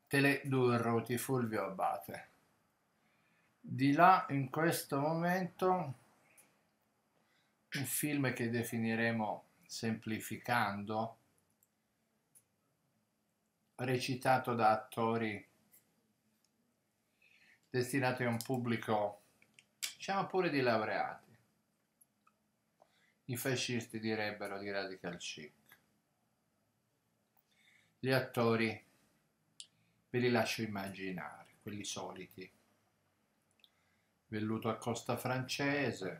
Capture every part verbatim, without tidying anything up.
Teledurro di Fulvio Abate. Di là, in questo momento, un film che definiremo semplificando, recitato da attori destinati a un pubblico, diciamo pure di laureati. I fascisti direbbero di radical chic. Gli attori ve li lascio immaginare, quelli soliti. Velluto a costa francese,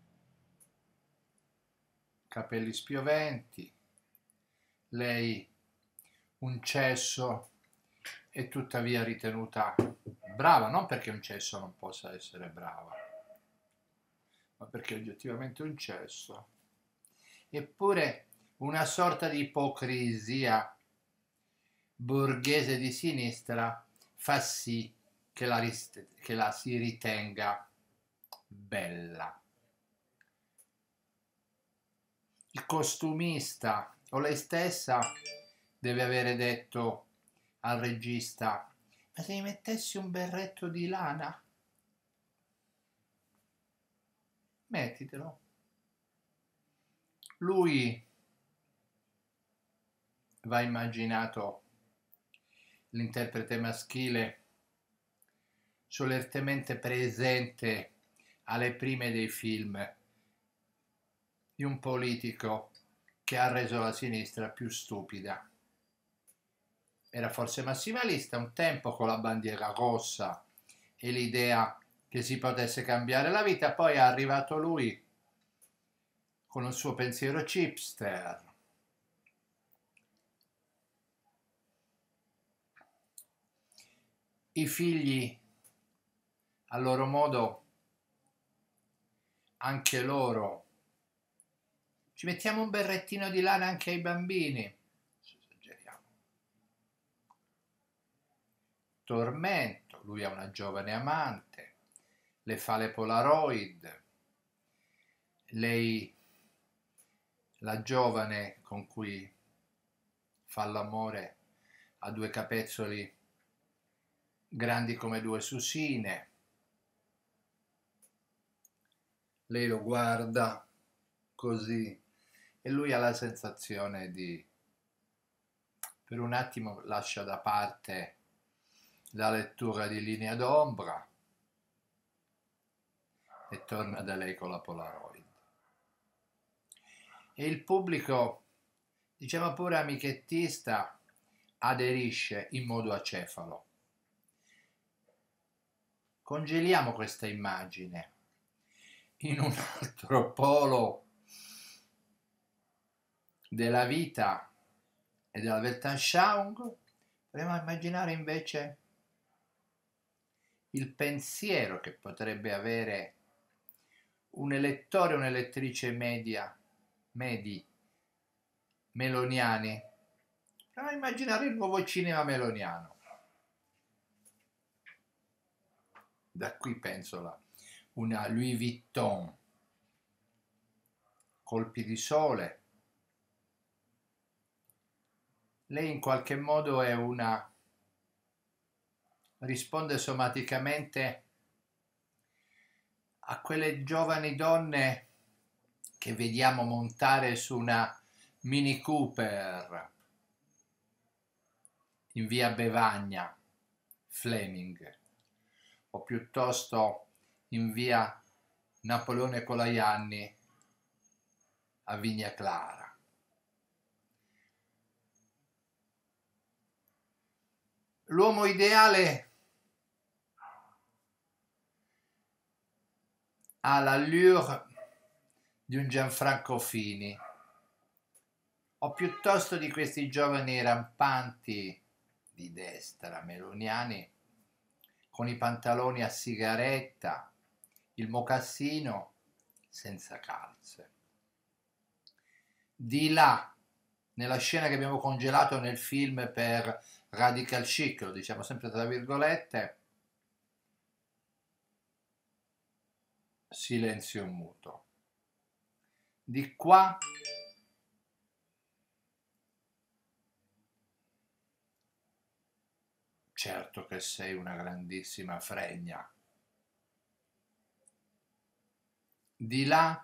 capelli spioventi, lei un cesso e tuttavia ritenuta brava, non perché un cesso non possa essere brava, ma perché è oggettivamente un cesso. Eppure una sorta di ipocrisia borghese di sinistra fa sì che la, che la si ritenga bella. Il costumista o lei stessa deve avere detto al regista: ma se mi mettessi un berretto di lana? Mettitelo. Lui va immaginato, l'interprete maschile, solertemente presente alle prime dei film di un politico che ha reso la sinistra più stupida. Era forse massimalista un tempo con la bandiera rossa e l'idea che si potesse cambiare la vita, poi è arrivato lui con il suo pensiero chipster. I figli, a loro modo, anche loro, ci mettiamo un berrettino di lana anche ai bambini. Esageriamo. Tormento, lui ha una giovane amante, le fa le Polaroid, lei, la giovane con cui fa l'amore, ha due capezzoli grandi come due susine, lei lo guarda così e lui ha la sensazione di, per un attimo lascia da parte la lettura di Linea d'ombra e torna da lei con la Polaroid. E il pubblico, diciamo pure amichettista, aderisce in modo acefalo. Congeliamo questa immagine in un altro polo della vita e della Weltanschauung. Proviamo a immaginare invece il pensiero che potrebbe avere un elettore o un'elettrice media, medi, meloniani. Proviamo a immaginare il nuovo cinema meloniano. Da qui penso la, una Louis Vuitton, colpi di sole. Lei in qualche modo è una, risponde somaticamente a quelle giovani donne che vediamo montare su una Mini Cooper in via Bevagna, Fleming, o piuttosto in via Napoleone Colaianni a Vigna Clara. L'uomo ideale ha l'allure di un Gianfranco Fini, o piuttosto di questi giovani rampanti di destra meloniani con i pantaloni a sigaretta, il mocassino senza calze. Di là, nella scena che abbiamo congelato nel film per radical chic, lo diciamo sempre tra virgolette, silenzio muto. Di qua certo che sei una grandissima fregna. Di là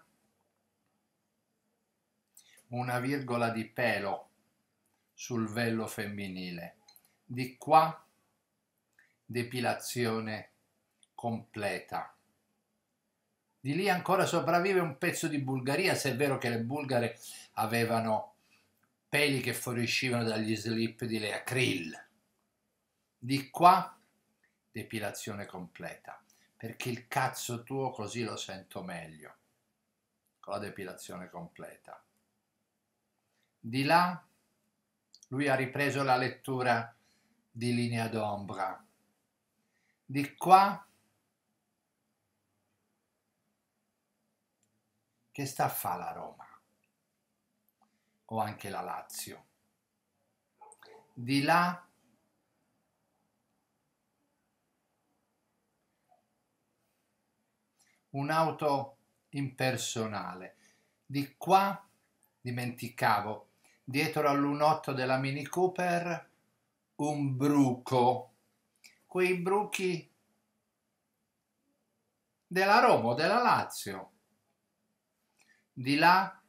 una virgola di pelo sul vello femminile, di qua depilazione completa. Di lì ancora sopravvive un pezzo di Bulgaria, se è vero che le bulgare avevano peli che fuoriuscivano dagli slip di Lea Krill. Di qua depilazione completa, perché il cazzo tuo così lo sento meglio, con la depilazione completa. Di là lui ha ripreso la lettura di Linea d'ombra. Di qua che sta a fa la Roma o anche la Lazio. Di là un'auto impersonale. Di qua dimenticavo, dietro al lunotto della Mini Cooper un bruco, quei bruchi della Roma o della Lazio. Di là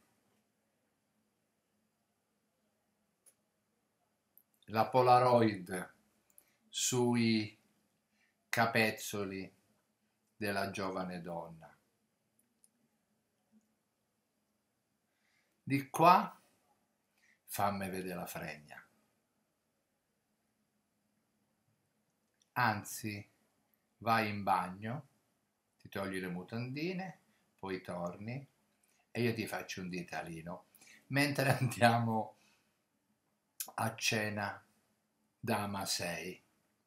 la Polaroid sui capezzoli della giovane donna. Di qua fammi vedere la fregna. Anzi, vai in bagno, ti togli le mutandine, poi torni e io ti faccio un ditalino mentre andiamo a cena da Amasei.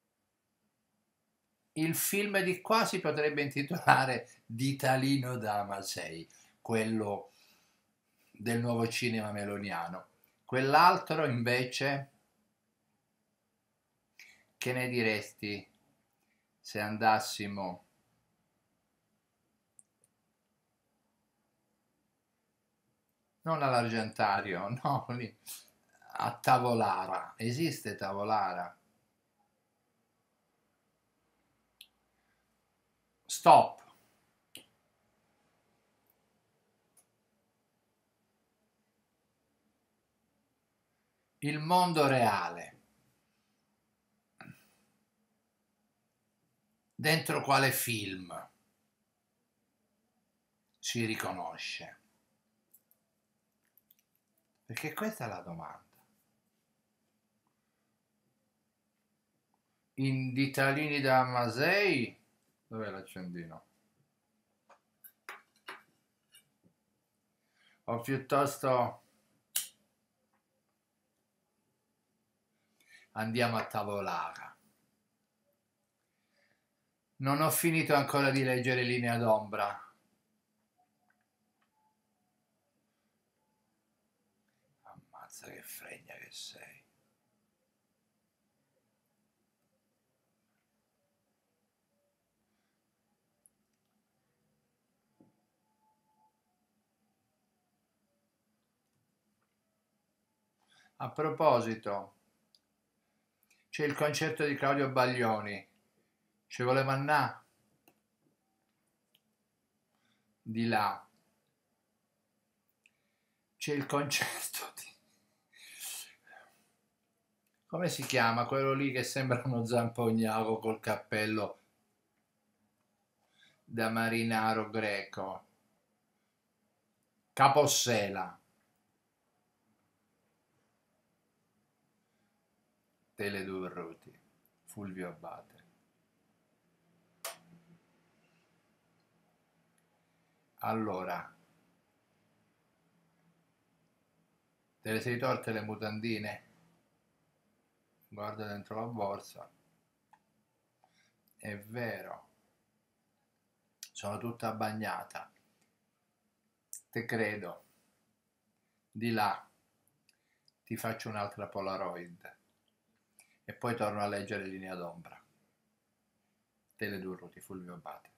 Il film di qua si potrebbe intitolare Ditalino da Amasei, quello del nuovo cinema meloniano. Quell'altro invece, che ne diresti se andassimo non all'Argentario, no, lì, a Tavolara? Esiste Tavolara? Stop. Il mondo reale. Dentro quale film si riconosce? Perché questa è la domanda. In Ditalini da Amasei, dov'è l'accendino? O piuttosto andiamo a Tavolara. Non ho finito ancora di leggere Linea d'ombra. Ammazza che fregna che sei. A proposito, c'è il concerto di Claudio Baglioni. Ci vuole mannà? Di là. C'è il concerto di... come si chiama? Quello lì che sembra uno zampognaco col cappello da marinaro greco. Capossela. Teledurruti. Fulvio Abbate. Allora, te le sei tolte le mutandine? Guarda dentro la borsa. È vero. Sono tutta bagnata. Te credo. Di là ti faccio un'altra Polaroid e poi torno a leggere Linea d'ombra. Teledurruti, Fulvio Abbate.